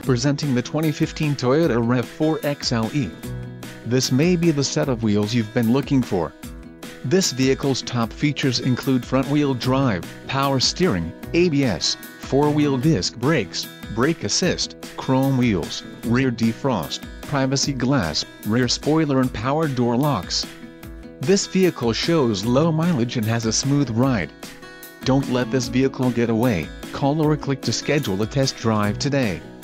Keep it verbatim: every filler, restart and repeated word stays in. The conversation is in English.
Presenting the twenty fifteen Toyota RAV four X L E. This may be the set of wheels you've been looking for. This vehicle's top features include front-wheel drive, power steering, A B S, four-wheel disc brakes, brake assist, chrome wheels, rear defrost, privacy glass, rear spoiler and power door locks. This vehicle shows low mileage and has a smooth ride. Don't let this vehicle get away. Call or click to schedule a test drive today.